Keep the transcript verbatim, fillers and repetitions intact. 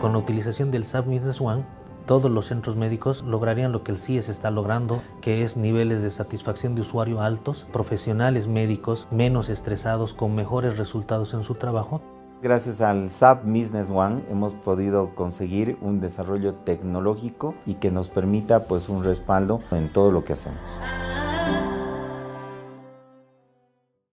Con la utilización del S A P Business One, todos los centros médicos lograrían lo que el C I E S está logrando, que es niveles de satisfacción de usuario altos, profesionales médicos menos estresados, con mejores resultados en su trabajo. Gracias al S A P Business One hemos podido conseguir un desarrollo tecnológico y que nos permita pues un respaldo en todo lo que hacemos.